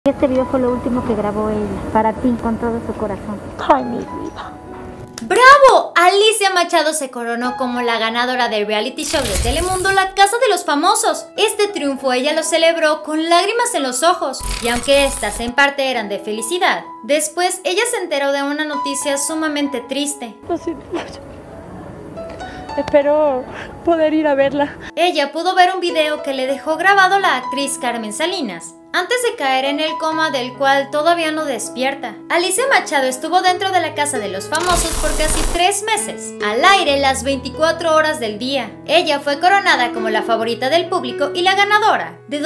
Este video fue lo último que grabó ella, para ti, con todo su corazón. Ay, mi vida. ¡Bravo! Alicia Machado se coronó como la ganadora del reality show de Telemundo La Casa de los Famosos. Este triunfo ella lo celebró con lágrimas en los ojos, y aunque estas en parte eran de felicidad, después ella se enteró de una noticia sumamente triste. Lo siento mucho. Espero poder ir a verla. Ella pudo ver un video que le dejó grabado la actriz Carmen Salinas antes de caer en el coma del cual todavía no despierta. Alicia Machado estuvo dentro de la Casa de los Famosos por casi 3 meses, al aire las 24 horas del día. Ella fue coronada como la favorita del público y la ganadora de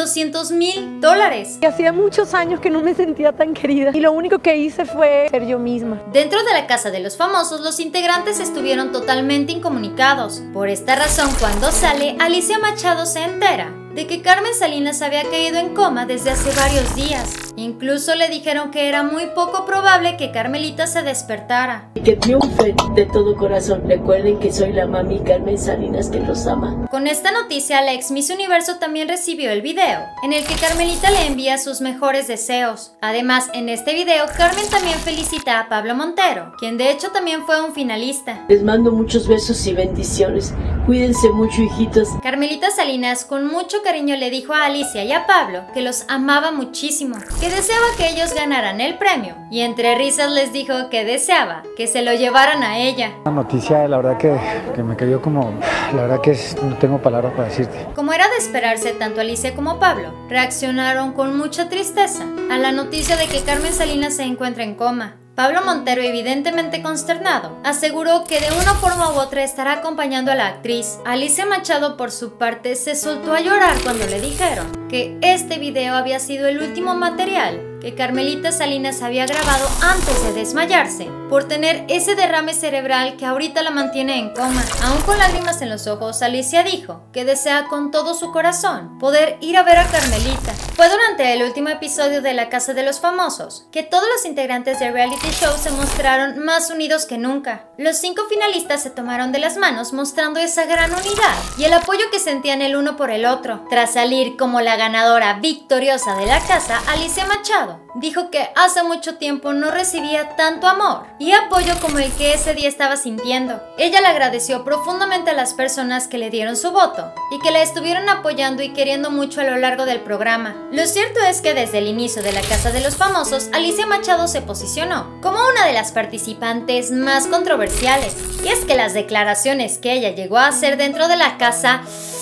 $200,000. Hacía muchos años que no me sentía tan querida y lo único que hice fue ser yo misma. Dentro de la Casa de los Famosos, los integrantes estuvieron totalmente incomunicados. Por esta razón, cuando sale, Alicia Machado se entera de que Carmen Salinas había caído en coma desde hace varios días. Incluso le dijeron que era muy poco probable que Carmelita se despertara. Que triunfe de todo corazón. Recuerden que soy la mami Carmen Salinas que los ama. Con esta noticia, la ex Miss Universo también recibió el video, en el que Carmelita le envía sus mejores deseos. Además, en este video, Carmen también felicita a Pablo Montero, quien de hecho también fue un finalista. Les mando muchos besos y bendiciones. Cuídense mucho, hijitos. Carmelita Salinas con mucho cariño le dijo a Alicia y a Pablo que los amaba muchísimo, que deseaba que ellos ganaran el premio, y entre risas les dijo que deseaba que se lo llevaran a ella. Una noticia, la verdad que me cayó como... La verdad que no tengo palabras para decirte. Como era de esperarse, tanto Alicia como Pablo reaccionaron con mucha tristeza a la noticia de que Carmen Salinas se encuentra en coma. Pablo Montero, evidentemente consternado, aseguró que de una forma u otra estará acompañando a la actriz. Alicia Machado, por su parte, se soltó a llorar cuando le dijeron que este video había sido el último material que Carmelita Salinas había grabado antes de desmayarse, por tener ese derrame cerebral que ahorita la mantiene en coma. Aún con lágrimas en los ojos, Alicia dijo que desea con todo su corazón poder ir a ver a Carmelita. Fue durante el último episodio de La Casa de los Famosos que todos los integrantes del reality show se mostraron más unidos que nunca. Los 5 finalistas se tomaron de las manos mostrando esa gran unidad y el apoyo que sentían el uno por el otro. Tras salir como la ganadora victoriosa de la casa, Alicia Machado dijo que hace mucho tiempo no recibía tanto amor y apoyo como el que ese día estaba sintiendo. Ella le agradeció profundamente a las personas que le dieron su voto y que la estuvieron apoyando y queriendo mucho a lo largo del programa. Lo cierto es que desde el inicio de La Casa de los Famosos, Alicia Machado se posicionó como una de las participantes más controversiales. Y es que las declaraciones que ella llegó a hacer dentro de la casa,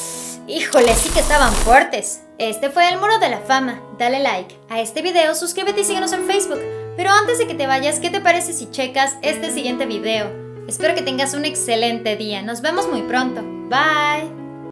híjole, sí que estaban fuertes. Este fue el Muro de la Fama. Dale like a este video, suscríbete y síguenos en Facebook. Pero antes de que te vayas, ¿qué te parece si checas este siguiente video? Espero que tengas un excelente día. Nos vemos muy pronto. Bye.